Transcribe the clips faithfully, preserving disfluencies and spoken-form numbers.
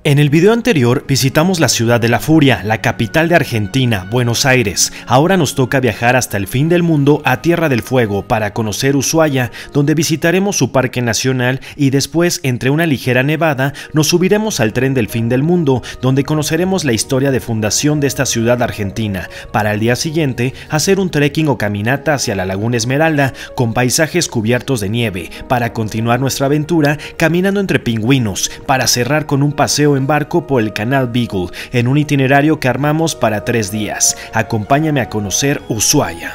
En el video anterior visitamos la ciudad de la furia, la capital de Argentina, Buenos Aires. Ahora nos toca viajar hasta el fin del mundo a Tierra del Fuego para conocer Ushuaia, donde visitaremos su parque nacional y después, entre una ligera nevada, nos subiremos al tren del fin del mundo, donde conoceremos la historia de fundación de esta ciudad argentina, para al día siguiente hacer un trekking o caminata hacia la Laguna Esmeralda con paisajes cubiertos de nieve, para continuar nuestra aventura caminando entre pingüinos, para cerrar con un paseo en barco por el canal Beagle, en un itinerario que armamos para tres días. Acompáñame a conocer Ushuaia.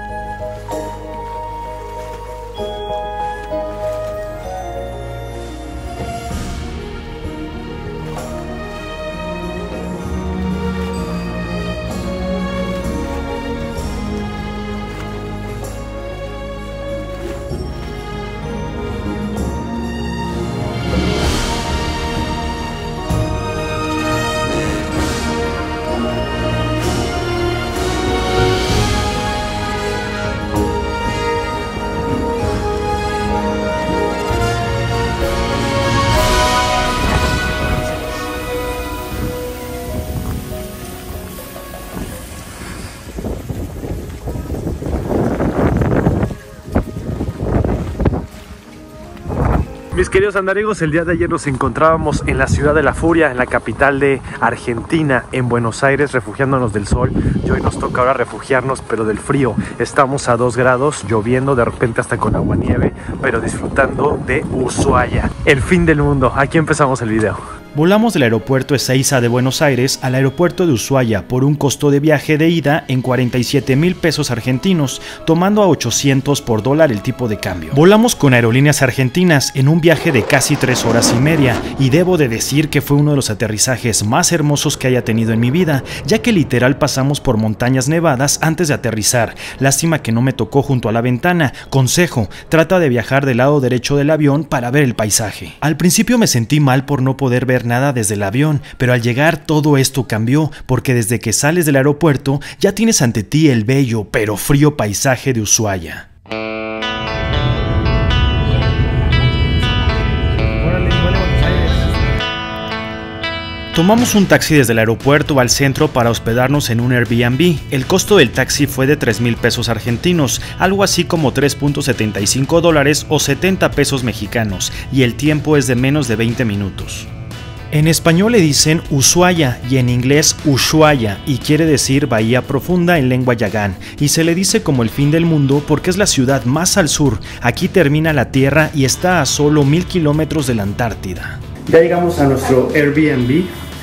Mis queridos andarigos, el día de ayer nos encontrábamos en la ciudad de la furia, en la capital de Argentina, en Buenos Aires, refugiándonos del sol. Y hoy nos toca ahora refugiarnos, pero del frío. Estamos a dos grados, lloviendo, de repente hasta con aguanieve, pero disfrutando de Ushuaia, el fin del mundo. Aquí empezamos el video. Volamos del aeropuerto Ezeiza de Buenos Aires al aeropuerto de Ushuaia por un costo de viaje de ida en cuarenta y siete mil pesos argentinos, tomando a ochocientos por dólar el tipo de cambio. Volamos con Aerolíneas Argentinas en un viaje de casi tres horas y media, y debo de decir que fue uno de los aterrizajes más hermosos que haya tenido en mi vida, ya que literal pasamos por montañas nevadas antes de aterrizar. Lástima que no me tocó junto a la ventana. Consejo: trata de viajar del lado derecho del avión para ver el paisaje. Al principio me sentí mal por no poder ver nada desde el avión, pero al llegar todo esto cambió, porque desde que sales del aeropuerto ya tienes ante ti el bello pero frío paisaje de Ushuaia. Tomamos un taxi desde el aeropuerto al centro para hospedarnos en un Airbnb. El costo del taxi fue de tres mil pesos argentinos, algo así como tres punto setenta y cinco dólares o setenta pesos mexicanos, y el tiempo es de menos de veinte minutos. En español le dicen Ushuaia y en inglés Ushuaia, y quiere decir bahía profunda en lengua yagán, y se le dice como el fin del mundo porque es la ciudad más al sur. Aquí termina la Tierra y está a solo mil kilómetros de la Antártida. Ya llegamos a nuestro Airbnb.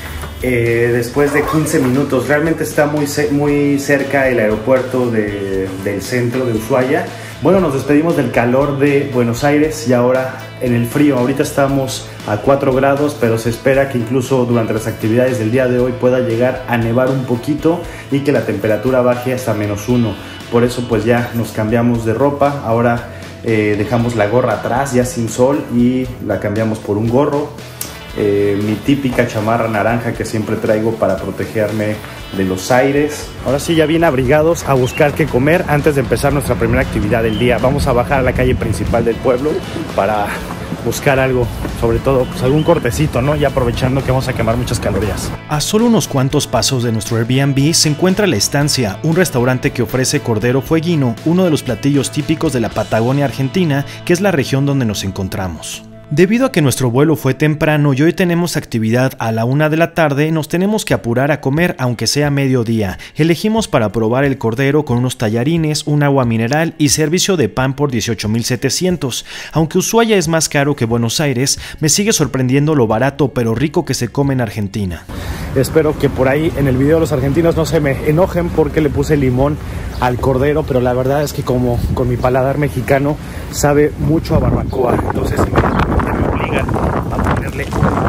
Eh, después de quince minutos, realmente está muy, muy cerca el aeropuerto de, del centro de Ushuaia. Bueno, nos despedimos del calor de Buenos Aires y ahora en el frío. Ahorita estamos a cuatro grados, pero se espera que incluso durante las actividades del día de hoy pueda llegar a nevar un poquito y que la temperatura baje hasta menos uno. Por eso pues ya nos cambiamos de ropa. Ahora eh, dejamos la gorra atrás ya sin sol y la cambiamos por un gorro. Eh, mi típica chamarra naranja que siempre traigo para protegerme de los aires. Ahora sí, ya bien abrigados, a buscar qué comer antes de empezar nuestra primera actividad del día. Vamos a bajar a la calle principal del pueblo para buscar algo, sobre todo pues algún cortecito, ¿no? Y aprovechando que vamos a quemar muchas calorías. A solo unos cuantos pasos de nuestro Airbnb se encuentra La Estancia, un restaurante que ofrece cordero fueguino, uno de los platillos típicos de la Patagonia Argentina, que es la región donde nos encontramos. Debido a que nuestro vuelo fue temprano y hoy tenemos actividad a la una de la tarde, nos tenemos que apurar a comer aunque sea mediodía. Elegimos para probar el cordero con unos tallarines, un agua mineral y servicio de pan por dieciocho mil setecientos. Aunque Ushuaia es más caro que Buenos Aires, me sigue sorprendiendo lo barato pero rico que se come en Argentina. Espero que por ahí en el video los argentinos no se me enojen porque le puse limón al cordero, pero la verdad es que como con mi paladar mexicano sabe mucho a barbacoa, entonces me obligan a ponerle.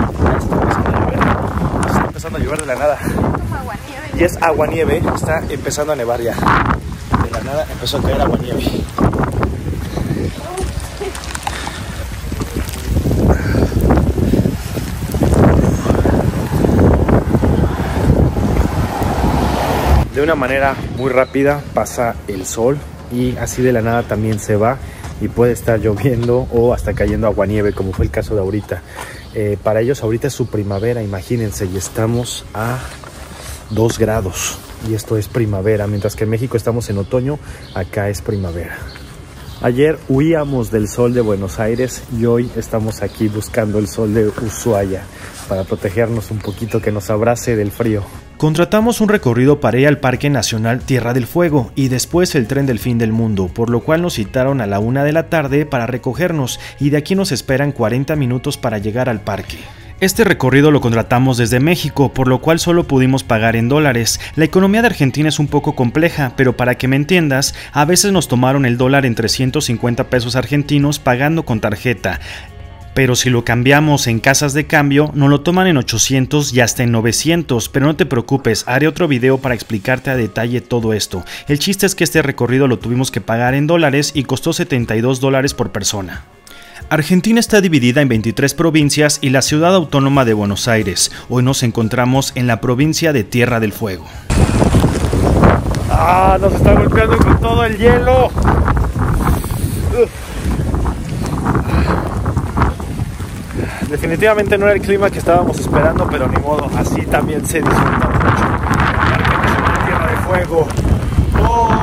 Está empezando a llover de la nada. Y es aguanieve, está empezando a nevar ya. De la nada empezó a caer aguanieve. De una manera muy rápida pasa el sol y así de la nada también se va y puede estar lloviendo o hasta cayendo aguanieve, como fue el caso de ahorita. Eh, para ellos ahorita es su primavera, imagínense, y estamos a dos grados. Y esto es primavera, mientras que en México estamos en otoño, acá es primavera. Ayer huíamos del sol de Buenos Aires y hoy estamos aquí buscando el sol de Ushuaia para protegernos un poquito, que nos abrace del frío. Contratamos un recorrido para ir al Parque Nacional Tierra del Fuego y después el tren del fin del mundo, por lo cual nos citaron a la una de la tarde para recogernos y de aquí nos esperan cuarenta minutos para llegar al parque. Este recorrido lo contratamos desde México, por lo cual solo pudimos pagar en dólares. La economía de Argentina es un poco compleja, pero para que me entiendas, a veces nos tomaron el dólar en trescientos cincuenta pesos argentinos pagando con tarjeta. Pero si lo cambiamos en casas de cambio, nos lo toman en ochocientos y hasta en novecientos, pero no te preocupes, haré otro video para explicarte a detalle todo esto. El chiste es que este recorrido lo tuvimos que pagar en dólares y costó setenta y dos dólares por persona. Argentina está dividida en veintitrés provincias y la ciudad autónoma de Buenos Aires. Hoy nos encontramos en la provincia de Tierra del Fuego. ¡Ah! Nos está golpeando con todo el hielo. Uf. Definitivamente no era el clima que estábamos esperando, pero ni modo, así también se disfruta mucho. Tierra del Fuego. ¡Oh!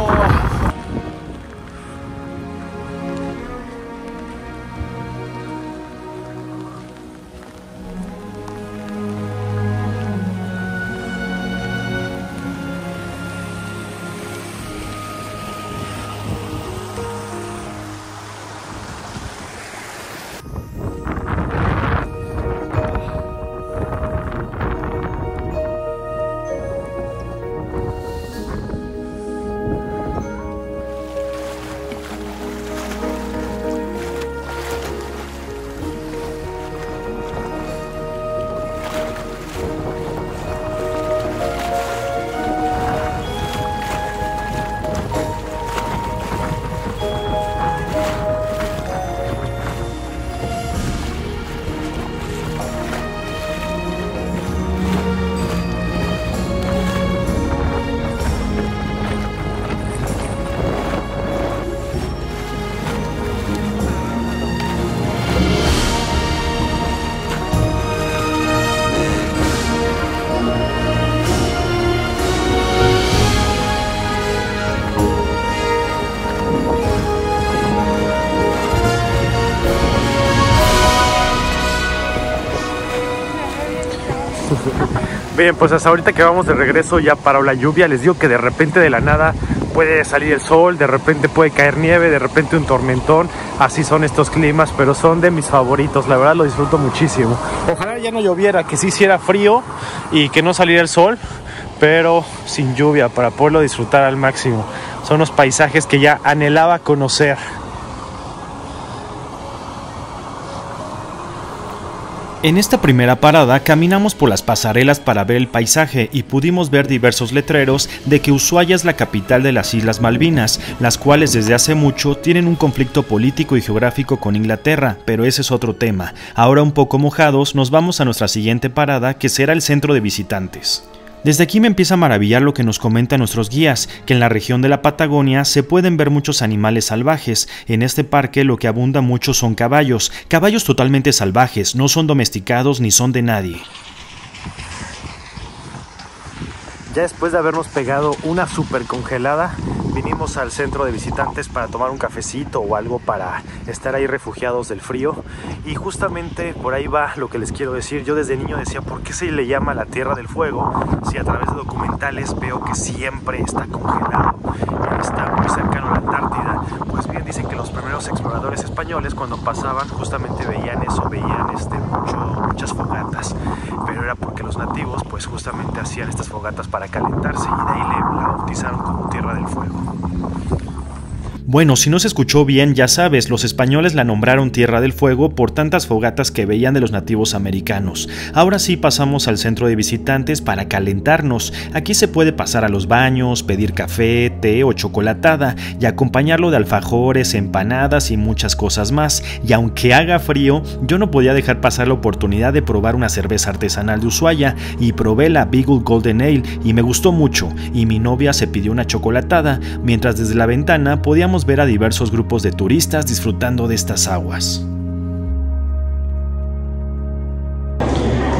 Bien, pues hasta ahorita que vamos de regreso ya paró la lluvia. Les digo que de repente de la nada puede salir el sol, de repente puede caer nieve, de repente un tormentón. Así son estos climas, pero son de mis favoritos, la verdad lo disfruto muchísimo. Ojalá ya no lloviera, que sí hiciera frío y que no saliera el sol, pero sin lluvia para poderlo disfrutar al máximo. Son los paisajes que ya anhelaba conocer. En esta primera parada caminamos por las pasarelas para ver el paisaje y pudimos ver diversos letreros de que Ushuaia es la capital de las Islas Malvinas, las cuales desde hace mucho tienen un conflicto político y geográfico con Inglaterra, pero ese es otro tema. Ahora un poco mojados nos vamos a nuestra siguiente parada, que será el centro de visitantes. Desde aquí me empieza a maravillar lo que nos comentan nuestros guías, que en la región de la Patagonia se pueden ver muchos animales salvajes. En este parque lo que abunda mucho son caballos, caballos totalmente salvajes, no son domesticados ni son de nadie. Ya después de habernos pegado una super congelada, vinimos al centro de visitantes para tomar un cafecito o algo para estar ahí refugiados del frío. Y justamente por ahí va lo que les quiero decir. Yo desde niño decía, ¿por qué se le llama la Tierra del Fuego? Si a través de documentales veo que siempre está congelado, está muy cercano a la Antártida. Pues bien, dicen que los primeros exploradores españoles cuando pasaban justamente veían eso, veían este, mucho, muchas fogatas. Pero era porque los nativos pues justamente hacían estas fogatas para calentarse y de ahí le la bautizaron como Tierra del Fuego. Bueno, si no se escuchó bien, ya sabes, los españoles la nombraron Tierra del Fuego por tantas fogatas que veían de los nativos americanos. Ahora sí pasamos al centro de visitantes para calentarnos. Aquí se puede pasar a los baños, pedir café, té o chocolatada y acompañarlo de alfajores, empanadas y muchas cosas más. Y aunque haga frío, yo no podía dejar pasar la oportunidad de probar una cerveza artesanal de Ushuaia y probé la Beagle Golden Ale y me gustó mucho. Y mi novia se pidió una chocolatada, mientras desde la ventana podíamos ver a diversos grupos de turistas disfrutando de estas aguas.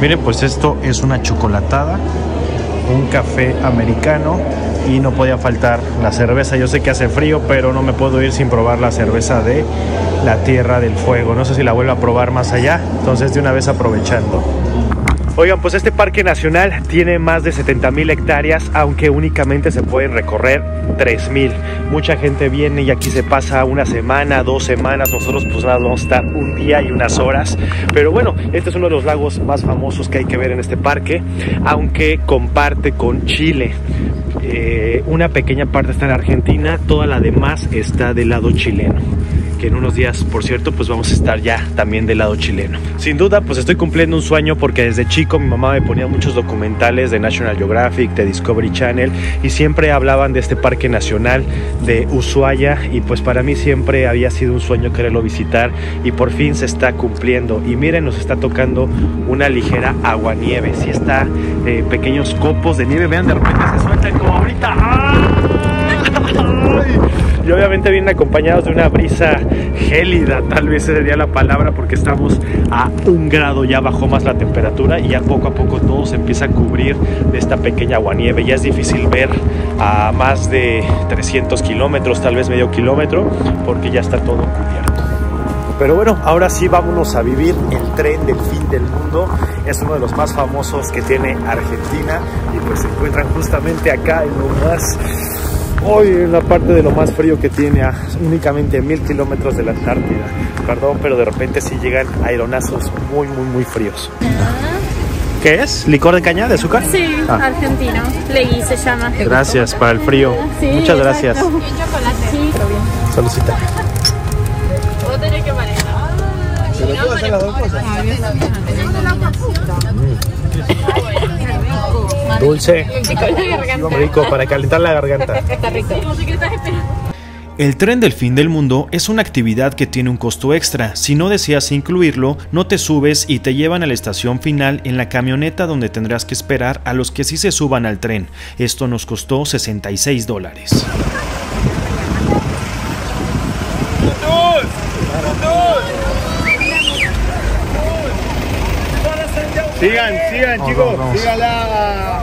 Miren, pues esto es una chocolatada, un café americano y no podía faltar la cerveza. Yo sé que hace frío, pero no me puedo ir sin probar la cerveza de la Tierra del Fuego. No sé si la vuelvo a probar más allá, entonces de una vez aprovechando. Oigan, pues este parque nacional tiene más de setenta mil hectáreas, aunque únicamente se pueden recorrer tres mil. Mucha gente viene y aquí se pasa una semana, dos semanas. Nosotros pues nada, vamos a estar un día y unas horas. Pero bueno, este es uno de los lagos más famosos que hay que ver en este parque, aunque comparte con Chile. Eh, una pequeña parte está en Argentina, toda la demás está del lado chileno. Que en unos días, por cierto, pues vamos a estar ya también del lado chileno. Sin duda, pues estoy cumpliendo un sueño porque desde chico mi mamá me ponía muchos documentales de National Geographic, de Discovery Channel y siempre hablaban de este parque nacional de Ushuaia y pues para mí siempre había sido un sueño quererlo visitar y por fin se está cumpliendo. Y miren, nos está tocando una ligera aguanieve, sí está eh, pequeños copos de nieve, vean, de repente se sueltan como ahorita. ¡Ay! Y obviamente vienen acompañados de una brisa gélida, tal vez sería la palabra, porque estamos a un grado, ya bajó más la temperatura y ya poco a poco todo se empieza a cubrir de esta pequeña aguanieve. Ya es difícil ver a más de trescientos kilómetros, tal vez medio kilómetro, porque ya está todo cubierto. Pero bueno, ahora sí vámonos a vivir el tren del fin del mundo. Es uno de los más famosos que tiene Argentina y pues se encuentran justamente acá en lo más... Hoy en la parte de lo más frío que tiene, a únicamente mil kilómetros de la Antártida. Perdón, pero de repente sí llegan aeronazos muy, muy, muy fríos. ¿Qué es? ¿Licor de caña, de azúcar? Sí, ah. Argentino. Legui se llama. Gracias, para el frío. Sí, muchas gracias. Y chocolate. Sí, pero bien. Saludcita. Vos tenés que manejar. ¿Pero puedo hacer las dos cosas? Dulce, rico para calentar la garganta. Está rico. El tren del fin del mundo es una actividad que tiene un costo extra. Si no deseas incluirlo, no te subes y te llevan a la estación final en la camioneta donde tendrás que esperar a los que sí se suban al tren. Esto nos costó sesenta y seis dólares. Sigan, sigan, oh, chicos, vamos. Sigan la...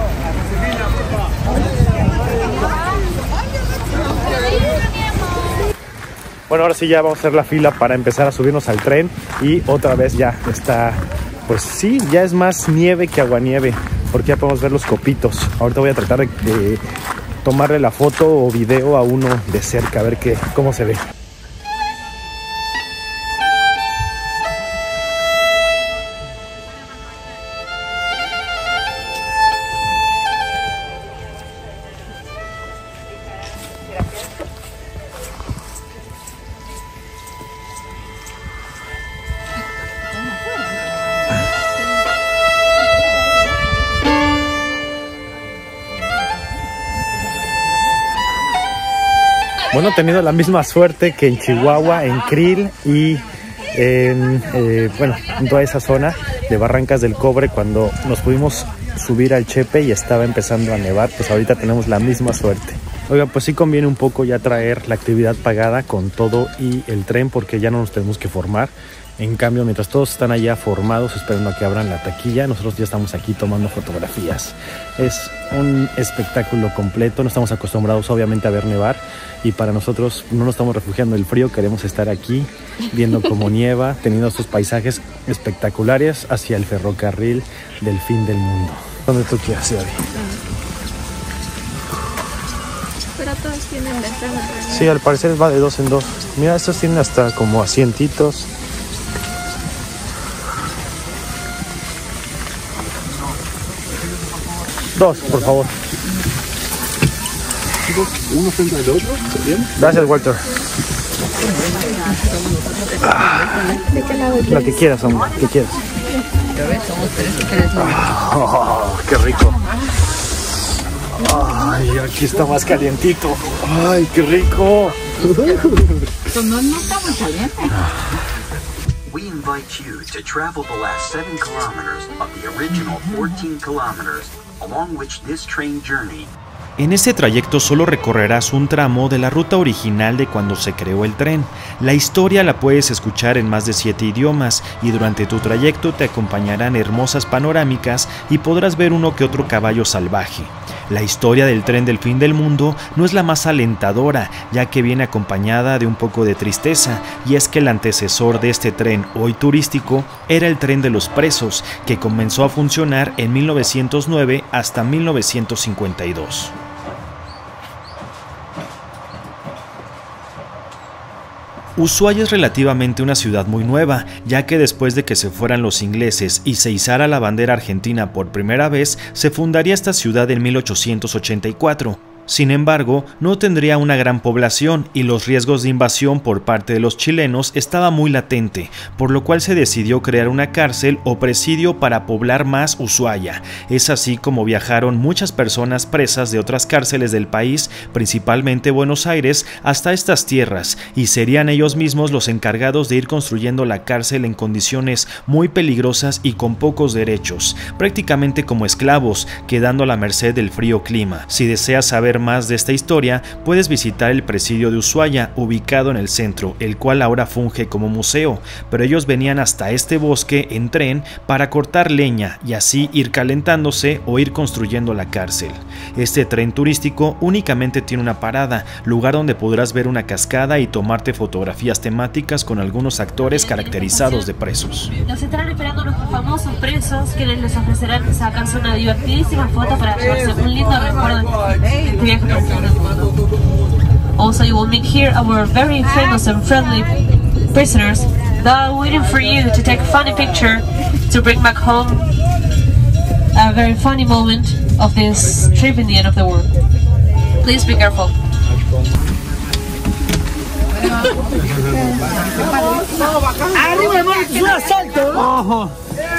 Bueno, ahora sí ya vamos a hacer la fila para empezar a subirnos al tren y otra vez ya está, pues sí, ya es más nieve que aguanieve, porque ya podemos ver los copitos. Ahorita voy a tratar de, de tomarle la foto o video a uno de cerca, a ver qué, cómo se ve. Bueno, he tenido la misma suerte que en Chihuahua, en Krill y en, eh, bueno, en toda esa zona de Barrancas del Cobre, cuando nos pudimos subir al Chepe y estaba empezando a nevar, pues ahorita tenemos la misma suerte. Oigan, pues sí conviene un poco ya traer la actividad pagada con todo y el tren, porque ya no nos tenemos que formar. En cambio, mientras todos están allá formados esperando a que abran la taquilla, nosotros ya estamos aquí tomando fotografías. Es un espectáculo completo, no estamos acostumbrados obviamente a ver nevar y para nosotros no nos estamos refugiando del frío, queremos estar aquí viendo cómo nieva, teniendo estos paisajes espectaculares hacia el ferrocarril del fin del mundo. ¿Dónde tú quieras, Yavi? Pero todos tienen ventanas. Sí, al parecer va de dos en dos. Mira, estos tienen hasta como asientitos. Dos, por favor. ¿Uno frente al otro? ¿Bien? Gracias, Walter. Ah, lo que quieras, amor, que quieras. Oh, qué rico. Ay, aquí está más calientito. Ay, qué rico. Pues no, no está muy caliente. We invite you to travel the last seven kilometers of the original fourteen kilometers along which this train journey. En este trayecto solo recorrerás un tramo de la ruta original de cuando se creó el tren. La historia la puedes escuchar en más de siete idiomas y durante tu trayecto te acompañarán hermosas panorámicas y podrás ver uno que otro caballo salvaje. La historia del tren del fin del mundo no es la más alentadora, ya que viene acompañada de un poco de tristeza, y es que el antecesor de este tren hoy turístico era el tren de los presos, que comenzó a funcionar en mil novecientos nueve hasta mil novecientos cincuenta y dos. Ushuaia es relativamente una ciudad muy nueva, ya que después de que se fueran los ingleses y se izara la bandera argentina por primera vez, se fundaría esta ciudad en mil ochocientos ochenta y cuatro. Sin embargo, no tendría una gran población y los riesgos de invasión por parte de los chilenos estaba muy latente, por lo cual se decidió crear una cárcel o presidio para poblar más Ushuaia. Es así como viajaron muchas personas presas de otras cárceles del país, principalmente Buenos Aires, hasta estas tierras, y serían ellos mismos los encargados de ir construyendo la cárcel en condiciones muy peligrosas y con pocos derechos, prácticamente como esclavos, quedando a la merced del frío clima. Si deseas saber más de esta historia, puedes visitar el presidio de Ushuaia, ubicado en el centro, el cual ahora funge como museo, pero ellos venían hasta este bosque en tren para cortar leña y así ir calentándose o ir construyendo la cárcel. Este tren turístico únicamente tiene una parada, lugar donde podrás ver una cascada y tomarte fotografías temáticas con algunos actores caracterizados de presos. Los estarán esperando nuestros famosos presos, que les ofrecerán sacarse una divertidísima foto para llevarse un lindo recuerdo de Also, you will meet here our very famous and friendly prisoners that are waiting for you to take a funny picture to bring back home a very funny moment of this trip in the end of the world. Please be careful. Arriba, hermano, es un asalto. Ojo.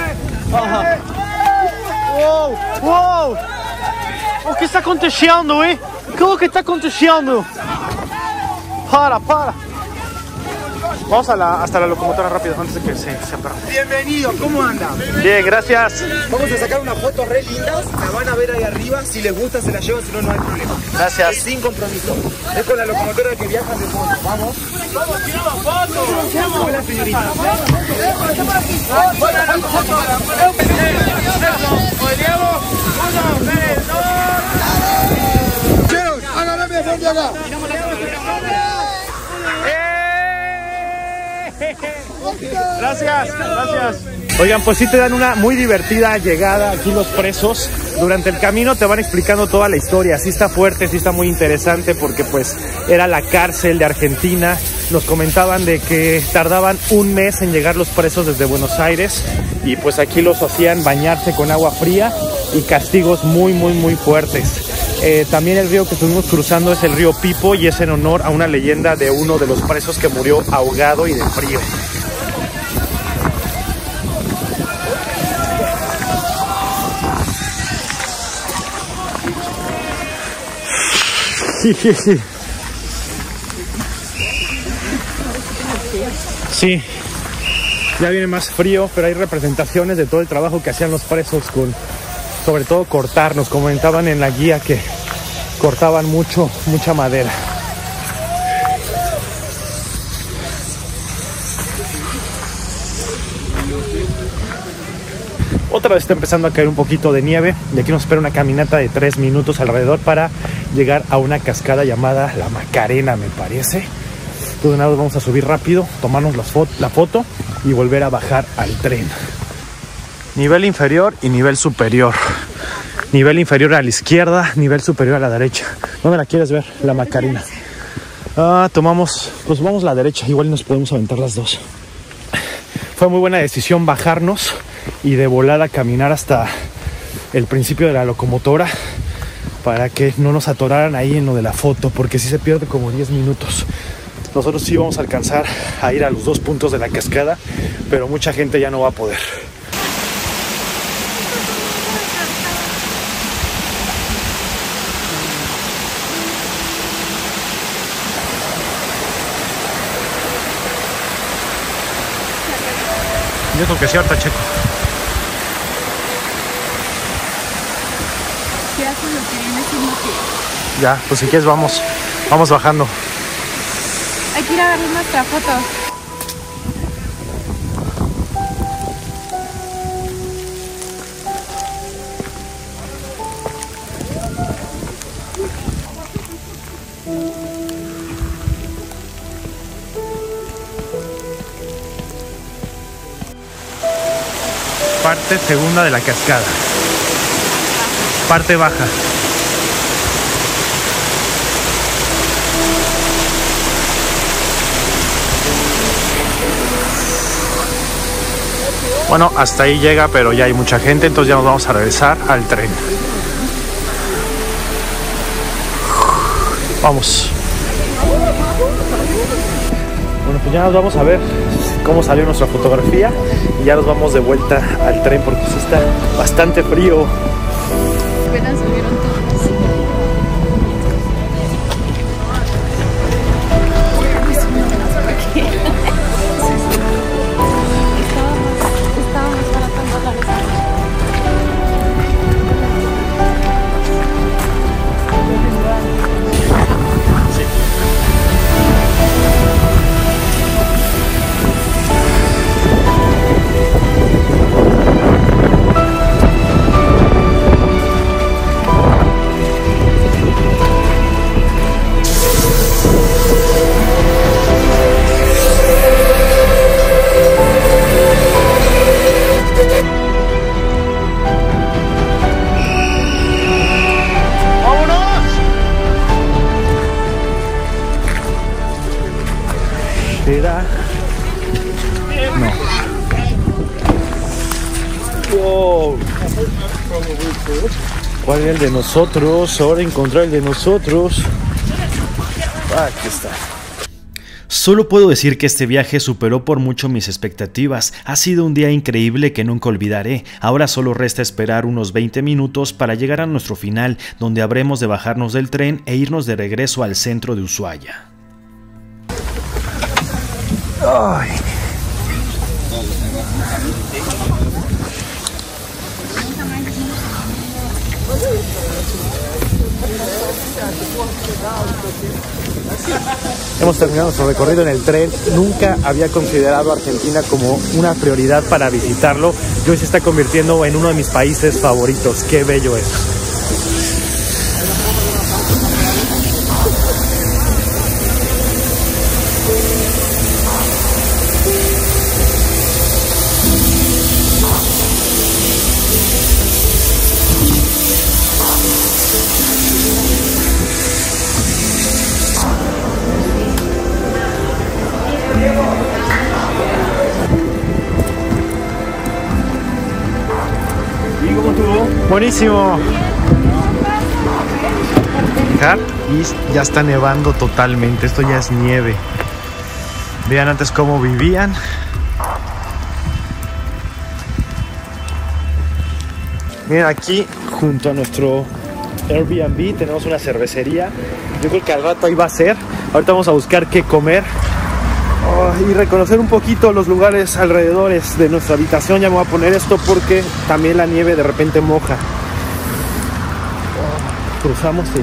Wow, wow. O que está acontecendo, eh? O que está acontecendo? Para, para. Vamos a la, hasta la locomotora rápido antes de que se, se aperre. Bienvenido, ¿cómo andan? Bien, gracias. Vamos a sacar unas fotos re lindas, la van a ver ahí arriba, si les gusta se la llevan, si no, no hay problema. Gracias. Es sin compromiso. Es con la locomotora que viaja de fondo. Vamos. ¡Vamos, tiramos fotos! ¡Tiramos con la señorita! ¡Podríamos! ¡Uno, tres, dos! ¡Quiero! ¡Háganme de frente acá! Gracias, gracias. Oigan, pues sí te dan una muy divertida llegada aquí los presos. Durante el camino te van explicando toda la historia. Sí está fuerte, sí está muy interesante porque pues era la cárcel de Argentina. Nos comentaban de que tardaban un mes en llegar los presos desde Buenos Aires y pues aquí los hacían bañarse con agua fría y castigos muy, muy, muy fuertes. Eh, también el río que estuvimos cruzando es el río Pipo y es en honor a una leyenda de uno de los presos que murió ahogado y de frío. Sí, sí, sí. Sí, ya viene más frío, pero hay representaciones de todo el trabajo que hacían los presos con, sobre todo cortar. Nos comentaban en la guía que cortaban mucho, mucha madera. Otra vez está empezando a caer un poquito de nieve y aquí nos espera una caminata de tres minutos alrededor para llegar a una cascada llamada La Macarena, me parece. De una vez vamos a subir rápido, tomarnos la foto, la foto y volver a bajar al tren. Nivel inferior y nivel superior. Nivel inferior a la izquierda, nivel superior a la derecha. ¿Dónde la quieres ver? La Macarena. Ah, tomamos, pues vamos a la derecha, igual nos podemos aventar las dos. Fue muy buena decisión bajarnos y de volada caminar hasta el principio de la locomotora para que no nos atoraran ahí en lo de la foto, porque sí se pierde como diez minutos. Nosotros sí vamos a alcanzar a ir a los dos puntos de la cascada, pero mucha gente ya no va a poder. Yo creo que sí, ahorita checo. ¿Qué hacen los que vienen sin motivo? Ya, pues si quieres vamos, vamos bajando. Hay que ir a ver nuestra foto. Parte segunda de la cascada. Parte baja. Bueno, hasta ahí llega, pero ya hay mucha gente, entonces ya nos vamos a regresar al tren. Vamos. Bueno, pues ya nos vamos a ver cómo salió nuestra fotografía y ya nos vamos de vuelta al tren porque sí está bastante frío. Apenas subieron todos. Estaba más barato en dólares. Era... No. Wow. ¿Cuál era el de nosotros? Ahora encontrar el de nosotros. Ah, aquí está. Solo puedo decir que este viaje superó por mucho mis expectativas. Ha sido un día increíble que nunca olvidaré. Ahora solo resta esperar unos veinte minutos para llegar a nuestro final, donde habremos de bajarnos del tren e irnos de regreso al centro de Ushuaia. Ay. Hemos terminado nuestro recorrido en el tren. Nunca había considerado Argentina como una prioridad para visitarlo y hoy se está convirtiendo en uno de mis países favoritos. Qué bello es. Buenísimo. Y ya está nevando totalmente. Esto ya es nieve. Vean antes cómo vivían. Miren, aquí junto a nuestro Airbnb tenemos una cervecería. Yo creo que al rato ahí va a ser. Ahorita vamos a buscar qué comer. Oh, y reconocer un poquito los lugares alrededores de nuestra habitación. Ya me voy a poner esto porque también la nieve de repente moja. Oh, cruzamos y...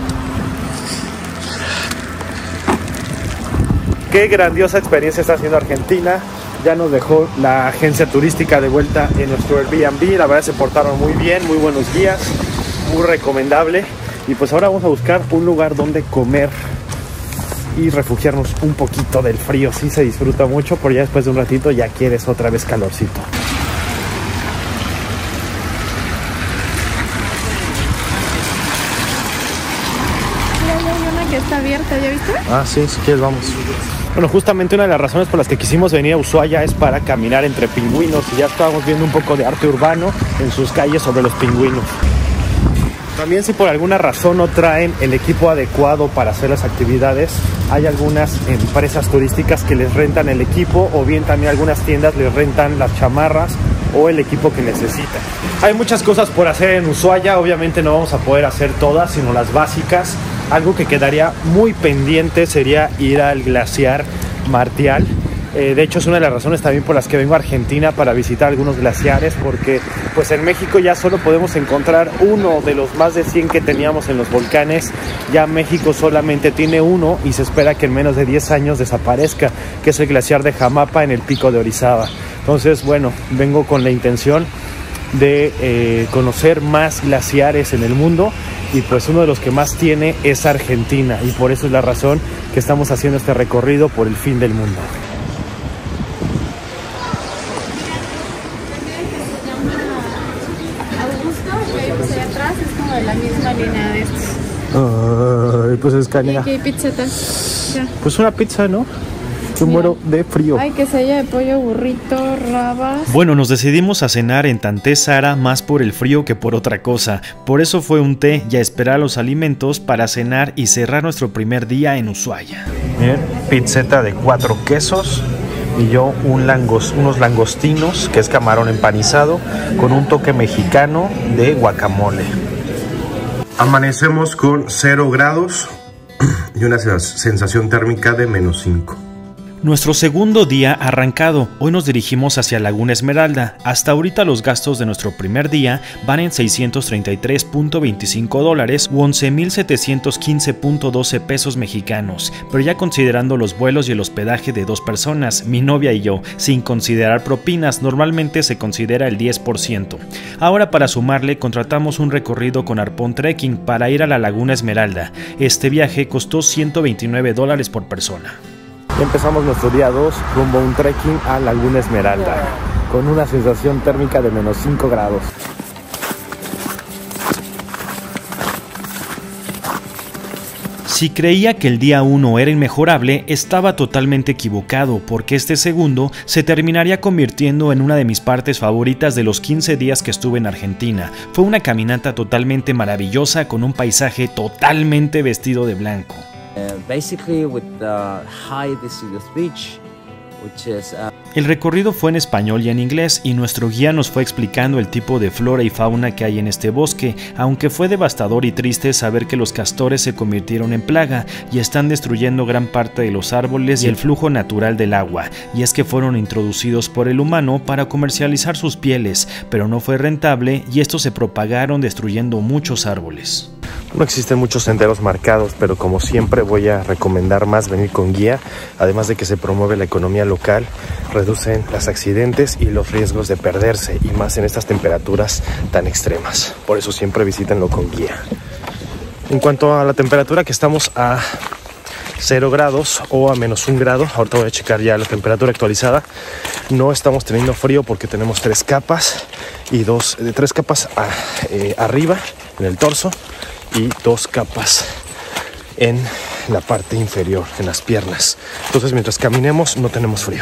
Qué grandiosa experiencia está haciendo Argentina. Ya nos dejó la agencia turística de vuelta en nuestro Airbnb. La verdad se portaron muy bien, muy buenos guías, muy recomendable. Y pues ahora vamos a buscar un lugar donde comer y refugiarnos un poquito del frío. Sí se disfruta mucho, pero ya después de un ratito ya quieres otra vez calorcito. Hay una que está abierta, ¿ya viste? Ah, sí, si quieres vamos. Bueno, justamente una de las razones por las que quisimos venir a Ushuaia es para caminar entre pingüinos. Y ya estábamos viendo un poco de arte urbano en sus calles sobre los pingüinos. También si por alguna razón no traen el equipo adecuado para hacer las actividades, hay algunas empresas turísticas que les rentan el equipo, o bien también algunas tiendas les rentan las chamarras o el equipo que necesitan. Hay muchas cosas por hacer en Ushuaia. Obviamente no vamos a poder hacer todas, sino las básicas. Algo que quedaría muy pendiente sería ir al glaciar Martial. Eh, de hecho, es una de las razones también por las que vengo a Argentina para visitar algunos glaciares, porque pues en México ya solo podemos encontrar uno de los más de cien que teníamos en los volcanes. Ya México solamente tiene uno y se espera que en menos de diez años desaparezca, que es el glaciar de Jamapa en el pico de Orizaba. Entonces, bueno, vengo con la intención de eh, conocer más glaciares en el mundo, y pues uno de los que más tiene es Argentina, y por eso es la razón que estamos haciendo este recorrido por el fin del mundo. De la misma línea de estos. Ay, pues es caña. ¿Qué pizza tal? Ya. Pues una pizza, ¿no? Yo muero de frío. Ay, quesadilla de pollo, burrito, rabas. Bueno, nos decidimos a cenar en Tanté Sara más por el frío que por otra cosa. Por eso fue un té y a esperar los alimentos para cenar y cerrar nuestro primer día en Ushuaia. Miren, pizzeta de cuatro quesos y yo un langos, unos langostinos, que es camarón empanizado, con un toque mexicano de guacamole. Amanecemos con cero grados y una sensación térmica de menos cinco. Nuestro segundo día arrancado, hoy nos dirigimos hacia Laguna Esmeralda. Hasta ahorita los gastos de nuestro primer día van en seiscientos treinta y tres punto veinticinco dólares u once mil setecientos quince punto doce pesos mexicanos, pero ya considerando los vuelos y el hospedaje de dos personas, mi novia y yo, sin considerar propinas, normalmente se considera el diez por ciento. Ahora, para sumarle, contratamos un recorrido con arpón trekking para ir a la Laguna Esmeralda. Este viaje costó ciento veintinueve dólares por persona. Empezamos nuestro día dos rumbo a un trekking a Laguna Esmeralda, con una sensación térmica de menos cinco grados. Si creía que el día uno era inmejorable, estaba totalmente equivocado, porque este segundo se terminaría convirtiendo en una de mis partes favoritas de los quince días que estuve en Argentina. Fue una caminata totalmente maravillosa con un paisaje totalmente vestido de blanco. Uh, basically with the high this is the beach, which is uh... El recorrido fue en español y en inglés, y nuestro guía nos fue explicando el tipo de flora y fauna que hay en este bosque, aunque fue devastador y triste saber que los castores se convirtieron en plaga y están destruyendo gran parte de los árboles y el flujo natural del agua, y es que fueron introducidos por el humano para comercializar sus pieles, pero no fue rentable y estos se propagaron destruyendo muchos árboles. No existen muchos senderos marcados, pero como siempre voy a recomendar más venir con guía, además de que se promueve la economía local, reducen los accidentes y los riesgos de perderse, y más en estas temperaturas tan extremas. Por eso siempre visítenlo con guía. En cuanto a la temperatura, que estamos a cero grados o a menos un grado, ahorita voy a checar ya la temperatura actualizada. No estamos teniendo frío porque tenemos tres capas y dos, de tres capas a, eh, arriba en el torso, y dos capas en la parte inferior, en las piernas. Entonces, mientras caminemos no tenemos frío.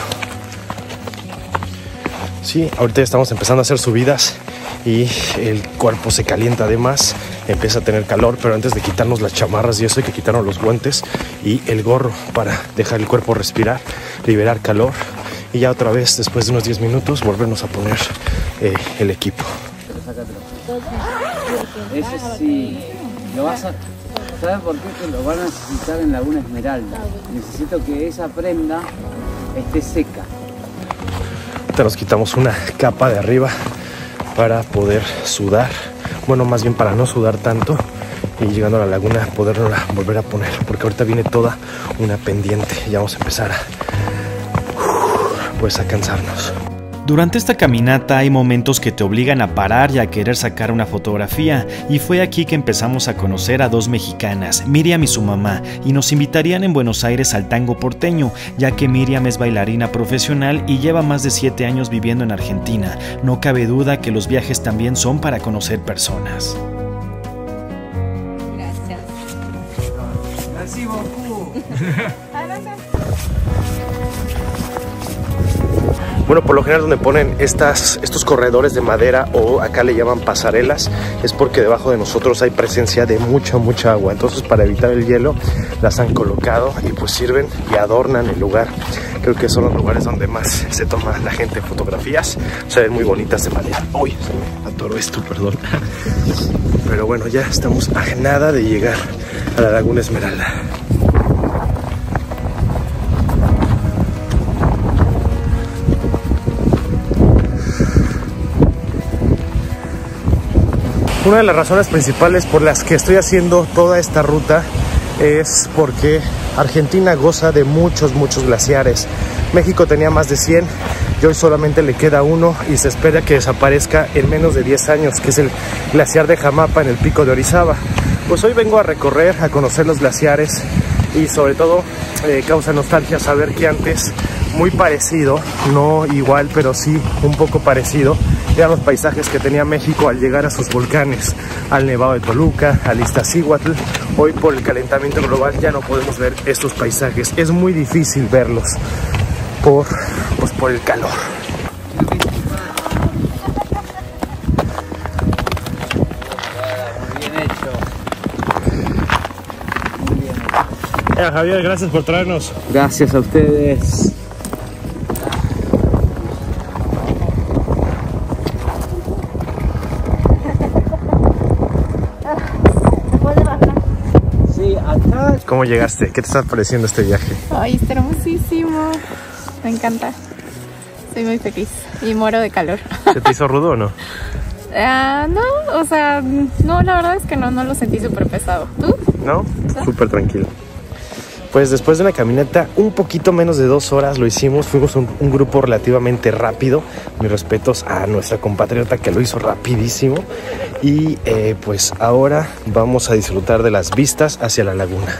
Sí, ahorita ya estamos empezando a hacer subidas y el cuerpo se calienta, además empieza a tener calor, pero antes de quitarnos las chamarras y eso hay que quitarnos los guantes y el gorro para dejar el cuerpo respirar, liberar calor, y ya otra vez después de unos diez minutos volvernos a poner eh, el equipo. Ese sí, lo vas a... ¿Sabes por qué? Que lo van a necesitar en Laguna Esmeralda. Necesito que esa prenda esté seca. Ahorita nos quitamos una capa de arriba para poder sudar, bueno, más bien para no sudar tanto, y llegando a la laguna poderla volver a poner, porque ahorita viene toda una pendiente y ya vamos a empezar a, pues a cansarnos. Durante esta caminata hay momentos que te obligan a parar y a querer sacar una fotografía, y fue aquí que empezamos a conocer a dos mexicanas, Miriam y su mamá, y nos invitarían en Buenos Aires al tango porteño, ya que Miriam es bailarina profesional y lleva más de siete años viviendo en Argentina. No cabe duda que los viajes también son para conocer personas. Gracias. Merci beaucoup. Bueno, por lo general donde ponen estas, estos corredores de madera, o acá le llaman pasarelas, es porque debajo de nosotros hay presencia de mucha, mucha agua. Entonces, para evitar el hielo, las han colocado y pues sirven y adornan el lugar. Creo que son los lugares donde más se toma la gente fotografías. Se ven muy bonitas de madera. Uy, se me atoró esto, perdón. Pero bueno, ya estamos a nada de llegar a la Laguna Esmeralda. Una de las razones principales por las que estoy haciendo toda esta ruta es porque Argentina goza de muchos, muchos glaciares. México tenía más de cien y hoy solamente le queda uno y se espera que desaparezca en menos de diez años, que es el glaciar de Jamapa en el pico de Orizaba. Pues hoy vengo a recorrer, a conocer los glaciares y sobre todo eh, causa nostalgia saber que antes, muy parecido, no igual, pero sí un poco parecido, eran los paisajes que tenía México al llegar a sus volcanes, al Nevado de Toluca, al Iztaccíhuatl. Hoy por el calentamiento global ya no podemos ver estos paisajes, es muy difícil verlos por, pues por el calor. Muy bien hecho. Muy bien hecho. Eh, Javier, gracias por traernos. Gracias a ustedes. ¿Cómo llegaste? ¿Qué te está pareciendo este viaje? Ay, está hermosísimo. Me encanta. Estoy muy feliz y muero de calor. ¿Se te hizo rudo o no? Uh, no, o sea, no, la verdad es que no, no lo sentí súper pesado. ¿Tú? No, súper tranquilo. Pues después de una caminata un poquito menos de dos horas lo hicimos, fuimos un, un grupo relativamente rápido. Mis respetos a nuestra compatriota que lo hizo rapidísimo. Y eh, pues ahora vamos a disfrutar de las vistas hacia la laguna.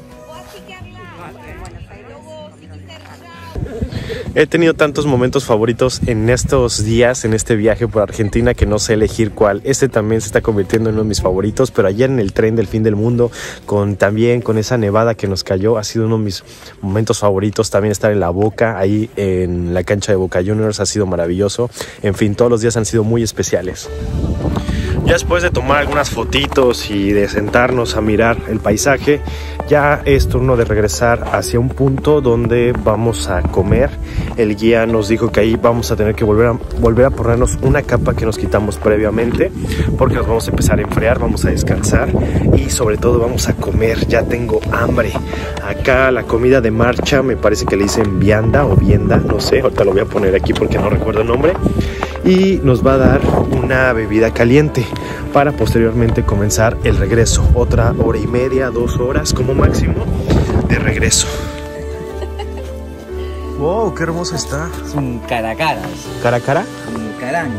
He tenido tantos momentos favoritos en estos días, en este viaje por Argentina, que no sé elegir cuál. Este también se está convirtiendo en uno de mis favoritos, pero ayer en el tren del fin del mundo, con también con esa nevada que nos cayó, ha sido uno de mis momentos favoritos. También estar en La Boca, ahí en la cancha de Boca Juniors, ha sido maravilloso. En fin, todos los días han sido muy especiales. Ya después de tomar algunas fotitos y de sentarnos a mirar el paisaje, ya es turno de regresar hacia un punto donde vamos a comer. El guía nos dijo que ahí vamos a tener que volver a, volver a ponernos una capa que nos quitamos previamente, porque nos vamos a empezar a enfriar, vamos a descansar y sobre todo vamos a comer. Ya tengo hambre. Acá la comida de marcha me parece que le dicen vianda o vienda, no sé, ahorita lo voy a poner aquí porque no recuerdo el nombre. Y nos va a dar una bebida caliente para posteriormente comenzar el regreso. Otra hora y media, dos horas como máximo de regreso. Wow, qué hermoso está. Es un caracaras. ¿Cara a cara? Un caraño.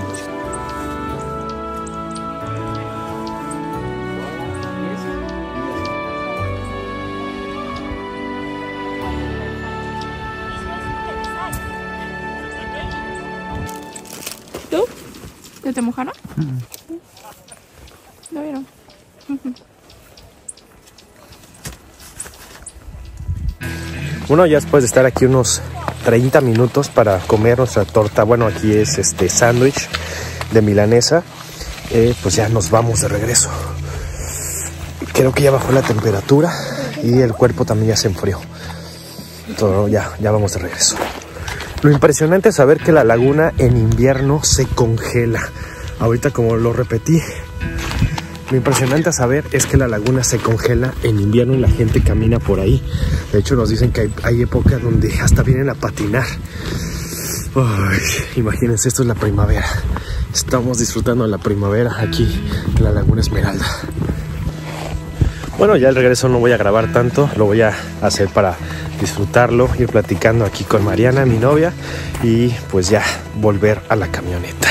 ¿Tú? ¿Ya te mojaron? Mm. ¿Lo vieron? Bueno, ya después de estar aquí unos treinta minutos para comer nuestra torta, bueno, aquí es este sándwich de milanesa, eh, pues ya nos vamos de regreso. Creo que ya bajó la temperatura y el cuerpo también ya se enfrió. Todo, ya, ya vamos de regreso. Lo impresionante es saber que la laguna en invierno se congela. Ahorita, como lo repetí, lo impresionante a saber es que la laguna se congela en invierno y la gente camina por ahí. De hecho, nos dicen que hay, hay épocas donde hasta vienen a patinar. Uy, imagínense, esto es la primavera. Estamos disfrutando de la primavera aquí en la Laguna Esmeralda. Bueno, ya el regreso no voy a grabar tanto, lo voy a hacer para disfrutarlo, ir platicando aquí con Mariana, mi novia, y pues ya volver a la camioneta.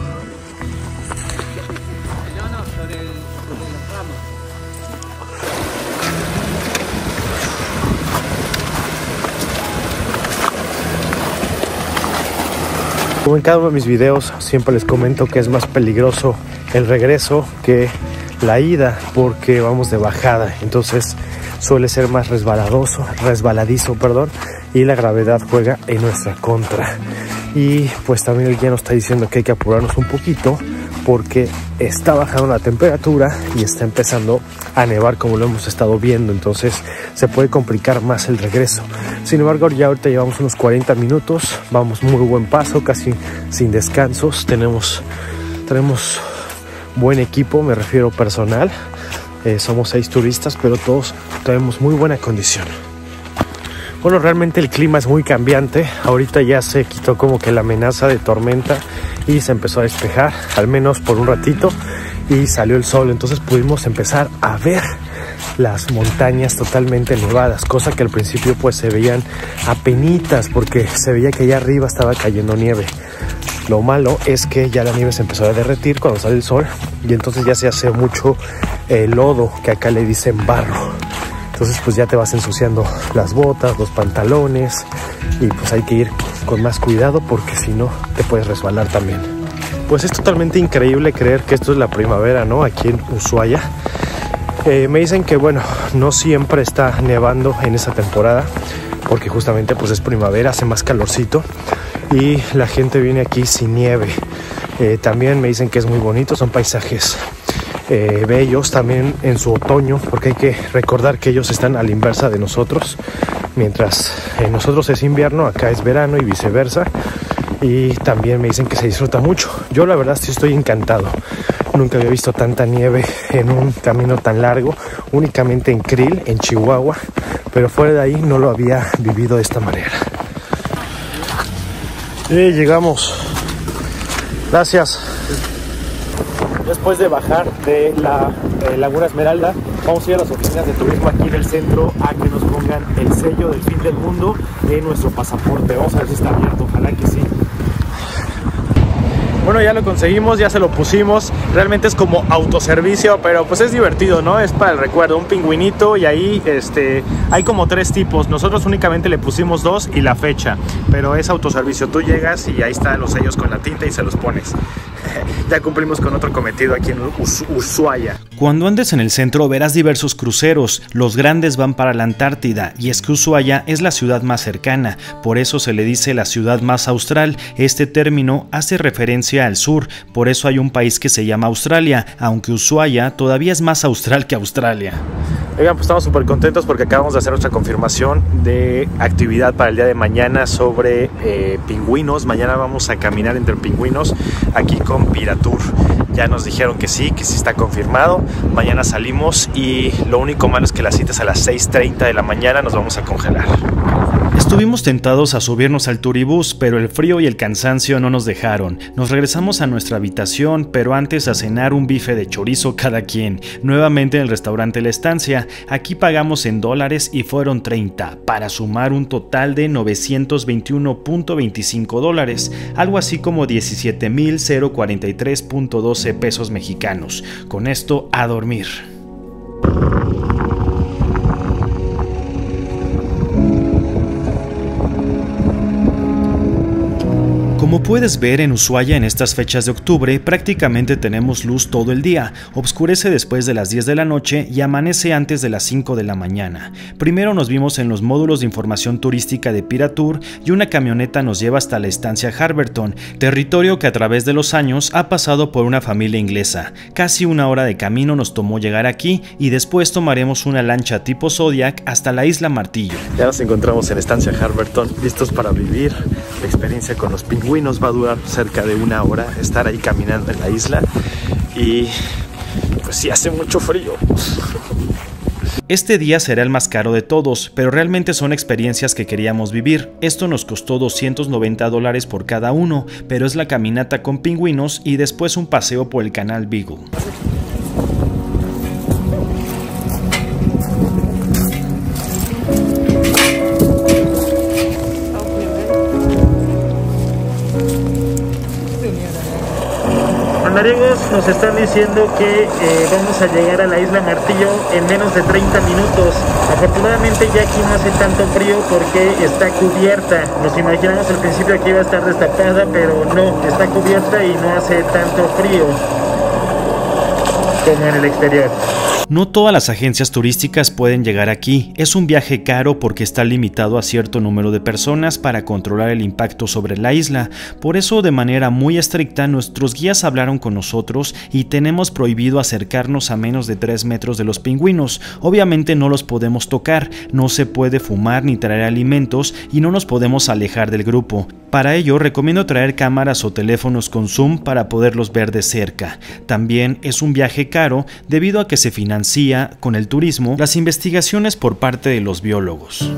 Como en cada uno de mis videos siempre les comento que es más peligroso el regreso que la ida, porque vamos de bajada, entonces suele ser más resbaladoso, resbaladizo, perdón, y la gravedad juega en nuestra contra. Y pues también el guía nos está diciendo que hay que apurarnos un poquito porque está bajando la temperatura y está empezando a nevar, como lo hemos estado viendo, entonces se puede complicar más el regreso. Sin embargo, ya ahorita llevamos unos cuarenta minutos, vamos muy buen paso, casi sin descansos, tenemos, tenemos buen equipo, me refiero personal, eh, somos seis turistas, pero todos tenemos muy buena condición. Bueno, realmente el clima es muy cambiante, ahorita ya se quitó como que la amenaza de tormenta y se empezó a despejar, al menos por un ratito, y salió el sol, entonces pudimos empezar a ver las montañas totalmente nevadas, cosa que al principio pues se veían apenitas porque se veía que allá arriba estaba cayendo nieve. Lo malo es que ya la nieve se empezó a derretir cuando sale el sol y entonces ya se hace mucho eh, lodo, que acá le dicen barro. Entonces pues ya te vas ensuciando las botas, los pantalones y pues hay que ir con más cuidado porque si no te puedes resbalar también. Pues es totalmente increíble creer que esto es la primavera, ¿no? Aquí en Ushuaia. Eh, me dicen que bueno, no siempre está nevando en esa temporada porque justamente pues es primavera, hace más calorcito y la gente viene aquí sin nieve. Eh, también me dicen que es muy bonito, son paisajes eh, bellos también en su otoño, porque hay que recordar que ellos están a la inversa de nosotros. Mientras en nosotros es invierno, acá es verano y viceversa. Y también me dicen que se disfruta mucho. Yo la verdad sí estoy encantado. Nunca había visto tanta nieve en un camino tan largo, únicamente en Krill, en Chihuahua, pero fuera de ahí no lo había vivido de esta manera. Y llegamos. Gracias. Después de bajar de la eh, Laguna Esmeralda, vamos a ir a las oficinas de turismo aquí del centro a que nos pongan el sello del fin del mundo en nuestro pasaporte. Vamos a ver si está abierto, ojalá que sí. Bueno, ya lo conseguimos, ya se lo pusimos. Realmente es como autoservicio, pero pues es divertido, ¿no? Es para el recuerdo, un pingüinito y ahí este, hay como tres tipos. Nosotros únicamente le pusimos dos y la fecha, pero es autoservicio. Tú llegas y ahí están los sellos con la tinta y se los pones. Ya cumplimos con otro cometido aquí en Us Ushuaia. Cuando andes en el centro verás diversos cruceros. Los grandes van para la Antártida y es que Ushuaia es la ciudad más cercana, por eso se le dice la ciudad más austral. Este término hace referencia al sur, por eso hay un país que se llama Australia, aunque Ushuaia todavía es más austral que Australia. Oigan, pues estamos súper contentos porque acabamos de hacer nuestra confirmación de actividad para el día de mañana sobre eh, pingüinos. Mañana vamos a caminar entre pingüinos aquí con Piratur. Ya nos dijeron que sí, que sí está confirmado. Mañana salimos y lo único malo es que la cita es a las seis treinta de la mañana, nos vamos a congelar. Estuvimos tentados a subirnos al turibús, pero el frío y el cansancio no nos dejaron. Nos regresamos a nuestra habitación, pero antes a cenar un bife de chorizo cada quien, nuevamente en el restaurante La Estancia. Aquí pagamos en dólares y fueron treinta, para sumar un total de novecientos veintiuno punto veinticinco dólares, algo así como diecisiete mil cuarenta y tres punto doce pesos mexicanos. Con esto a dormir. Como puedes ver en Ushuaia en estas fechas de octubre prácticamente tenemos luz todo el día, oscurece después de las diez de la noche y amanece antes de las cinco de la mañana. Primero nos vimos en los módulos de información turística de Piratur y una camioneta nos lleva hasta la estancia Harberton, territorio que a través de los años ha pasado por una familia inglesa. Casi una hora de camino nos tomó llegar aquí y después tomaremos una lancha tipo Zodiac hasta la isla Martillo. Ya nos encontramos en estancia Harberton, listos para vivir la experiencia con los pingüinos. Nos va a durar cerca de una hora estar ahí caminando en la isla y pues sí hace mucho frío. Este día será el más caro de todos, pero realmente son experiencias que queríamos vivir. Esto nos costó doscientos noventa dólares por cada uno, pero es la caminata con pingüinos y después un paseo por el canal Beagle. Mariegos nos están diciendo que eh, vamos a llegar a la isla Martillo en menos de treinta minutos. Afortunadamente ya aquí no hace tanto frío porque está cubierta. Nos imaginamos al principio que iba a estar destapada, pero no, está cubierta y no hace tanto frío como en el exterior. No todas las agencias turísticas pueden llegar aquí. Es un viaje caro porque está limitado a cierto número de personas para controlar el impacto sobre la isla. Por eso, de manera muy estricta, nuestros guías hablaron con nosotros y tenemos prohibido acercarnos a menos de tres metros de los pingüinos. Obviamente no los podemos tocar, no se puede fumar ni traer alimentos y no nos podemos alejar del grupo. Para ello, recomiendo traer cámaras o teléfonos con zoom para poderlos ver de cerca. También es un viaje caro debido a que se financia con el turismo las investigaciones por parte de los biólogos.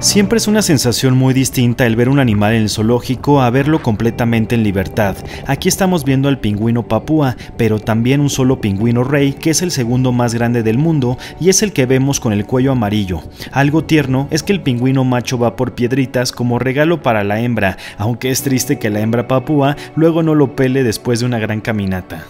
Siempre es una sensación muy distinta el ver un animal en el zoológico a verlo completamente en libertad. Aquí estamos viendo al pingüino papúa, pero también un solo pingüino rey, que es el segundo más grande del mundo y es el que vemos con el cuello amarillo. Algo tierno es que el pingüino macho va por piedritas como regalo para la hembra, aunque es triste que la hembra papúa luego no lo pele después de una gran caminata.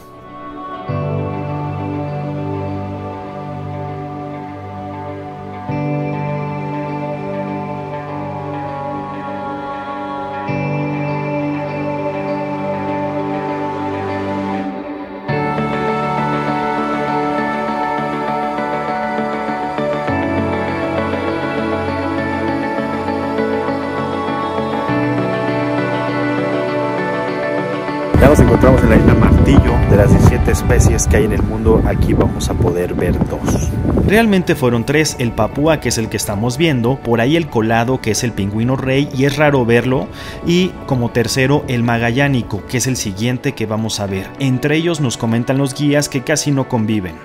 Ya nos encontramos en la isla Martillo. De las diecisiete especies que hay en el mundo, aquí vamos a poder ver dos. Realmente fueron tres: el papúa, que es el que estamos viendo, por ahí el colado, que es el pingüino rey y es raro verlo, y como tercero el magallánico, que es el siguiente que vamos a ver. Entre ellos nos comentan los guías que casi no conviven.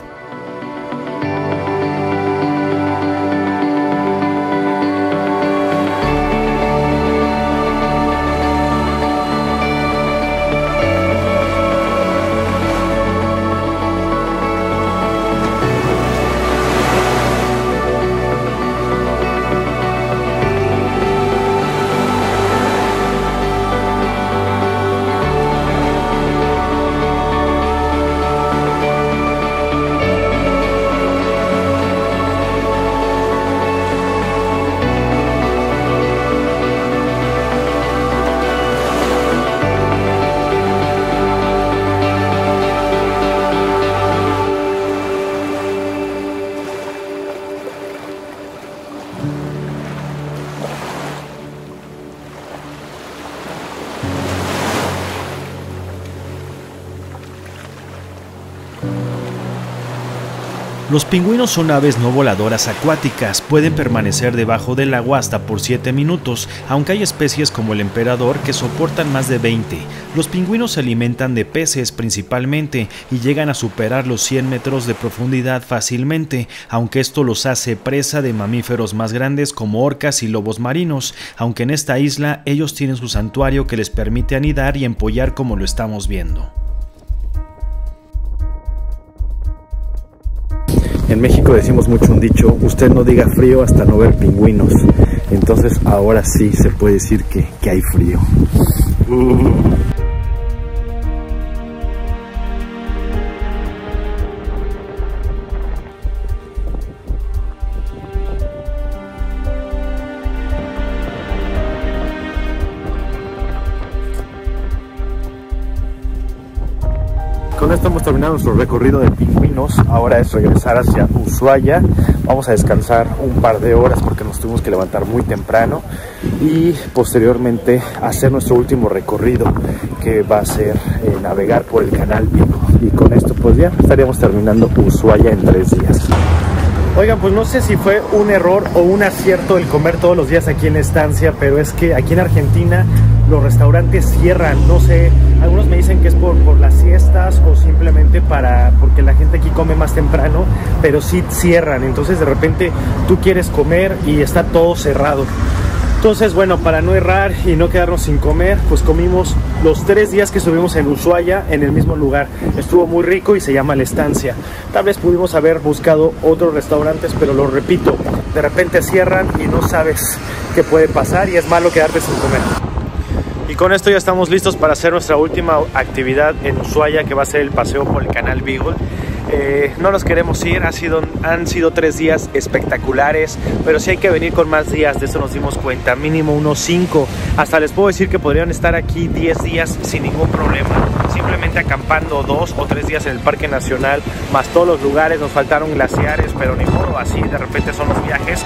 Los pingüinos son aves no voladoras acuáticas, pueden permanecer debajo del agua hasta por siete minutos, aunque hay especies como el emperador que soportan más de veinte. Los pingüinos se alimentan de peces principalmente y llegan a superar los cien metros de profundidad fácilmente, aunque esto los hace presa de mamíferos más grandes como orcas y lobos marinos, aunque en esta isla ellos tienen su santuario que les permite anidar y empollar como lo estamos viendo. En México decimos mucho un dicho: usted no diga frío hasta no ver pingüinos. Entonces ahora sí se puede decir que, que hay frío. Uh. Con esto hemos terminado nuestro recorrido de pingüinos. Ahora es regresar hacia Ushuaia. Vamos a descansar un par de horas porque nos tuvimos que levantar muy temprano y posteriormente hacer nuestro último recorrido, que va a ser eh, navegar por el canal Beagle. Y con esto pues ya estaríamos terminando Ushuaia en tres días. Oigan, pues no sé si fue un error o un acierto el comer todos los días aquí en la estancia, pero es que aquí en Argentina los restaurantes cierran. No sé, algunos me dicen que es por, por las siestas o simplemente para porque la gente aquí come más temprano, pero sí cierran. Entonces de repente tú quieres comer y está todo cerrado. Entonces, bueno, para no errar y no quedarnos sin comer, pues comimos los tres días que estuvimos en Ushuaia en el mismo lugar. Estuvo muy rico y se llama La Estancia. Tal vez pudimos haber buscado otros restaurantes, pero lo repito, de repente cierran y no sabes qué puede pasar y es malo quedarte sin comer. Y con esto ya estamos listos para hacer nuestra última actividad en Ushuaia, que va a ser el paseo por el canal Beagle. Eh, no nos queremos ir, ha sido, han sido tres días espectaculares, pero sí hay que venir con más días, de eso nos dimos cuenta, mínimo unos cinco. Hasta les puedo decir que podrían estar aquí diez días sin ningún problema, simplemente acampando dos o tres días en el Parque Nacional, más todos los lugares. Nos faltaron glaciares, pero ni modo, así de repente son los viajes.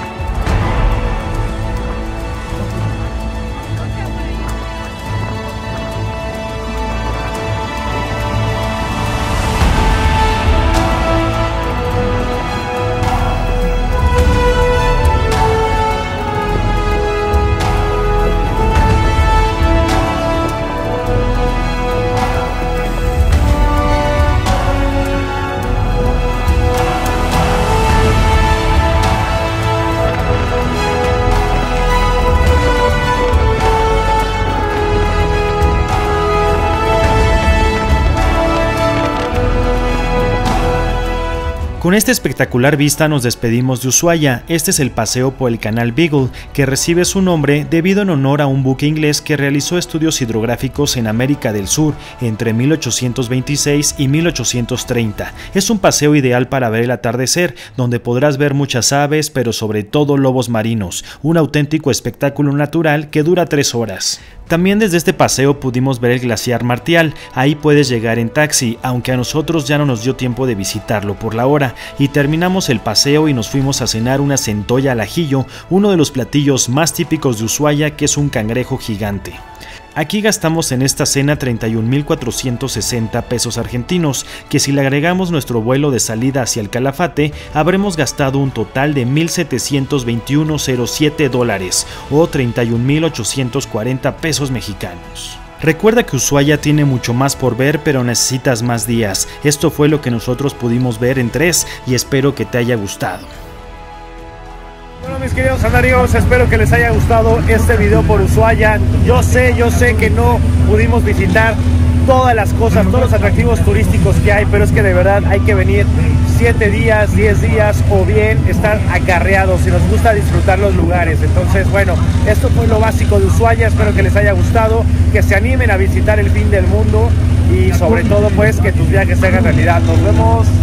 Con esta espectacular vista nos despedimos de Ushuaia. Este es el paseo por el canal Beagle, que recibe su nombre debido en honor a un buque inglés que realizó estudios hidrográficos en América del Sur entre mil ochocientos veintiséis y mil ochocientos treinta. Es un paseo ideal para ver el atardecer, donde podrás ver muchas aves, pero sobre todo lobos marinos, un auténtico espectáculo natural que dura tres horas. También desde este paseo pudimos ver el glaciar Martial. Ahí puedes llegar en taxi, aunque a nosotros ya no nos dio tiempo de visitarlo por la hora, y terminamos el paseo y nos fuimos a cenar una centolla al ajillo, uno de los platillos más típicos de Ushuaia, que es un cangrejo gigante. Aquí gastamos en esta cena treinta y un mil cuatrocientos sesenta pesos argentinos, que si le agregamos nuestro vuelo de salida hacia el Calafate, habremos gastado un total de mil setecientos veintiuno punto cero siete dólares o treinta y un mil ochocientos cuarenta pesos mexicanos. Recuerda que Ushuaia tiene mucho más por ver, pero necesitas más días. Esto fue lo que nosotros pudimos ver en tres y espero que te haya gustado. Bueno, mis queridos amigos, espero que les haya gustado este video por Ushuaia. Yo sé, yo sé que no pudimos visitar todas las cosas, todos los atractivos turísticos que hay, pero es que de verdad hay que venir siete días, diez días o bien estar acarreados si nos gusta disfrutar los lugares. Entonces, bueno, esto fue lo básico de Ushuaia. Espero que les haya gustado, que se animen a visitar el fin del mundo y sobre todo pues que tus viajes se hagan realidad. Nos vemos.